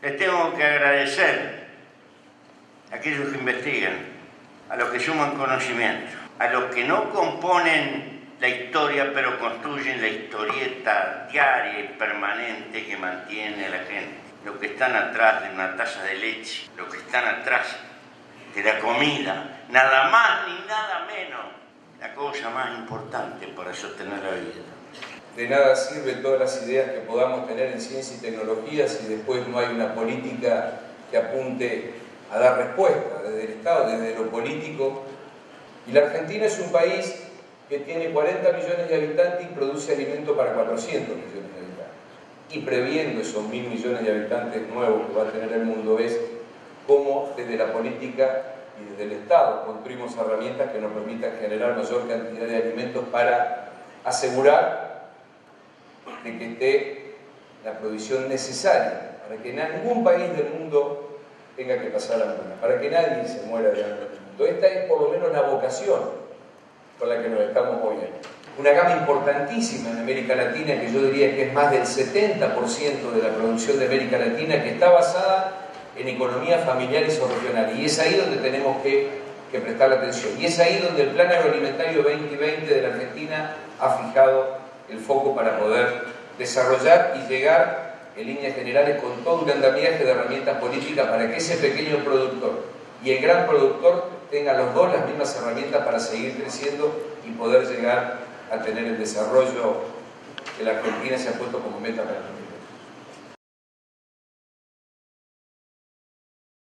Les tengo que agradecer a aquellos que investigan, a los que suman conocimiento, a los que no componen la historia, pero construyen la historieta diaria y permanente que mantiene a la gente. Los que están atrás de una taza de leche, los que están atrás de la comida, nada más ni nada menos, la cosa más importante para sostener la vida. De nada sirven todas las ideas que podamos tener en ciencia y tecnología si después no hay una política que apunte a dar respuesta desde el Estado, desde lo político. Y la Argentina es un país que tiene 40 millones de habitantes y produce alimento para 400 millones de habitantes. Y previendo esos 1.000 millones de habitantes nuevos que va a tener el mundo, es cómo desde la política y desde el Estado construimos herramientas que nos permitan generar mayor cantidad de alimentos para asegurar de que esté la provisión necesaria para que ningún país del mundo tenga que pasar hambruna, para que nadie se muera de hambre en el mundo. Esta es por lo menos la vocación con la que nos estamos moviendo. Una gama importantísima en América Latina, que yo diría que es más del 70% de la producción de América Latina, que está basada en economía familiar y regional. Y es ahí donde tenemos que prestar atención. Y es ahí donde el Plan Agroalimentario 2020 de la Argentina ha fijado el foco para poder desarrollar y llegar en líneas generales con todo un andamiaje de herramientas políticas para que ese pequeño productor y el gran productor tengan los dos las mismas herramientas para seguir creciendo y poder llegar a tener el desarrollo que la Argentina se ha puesto como meta para el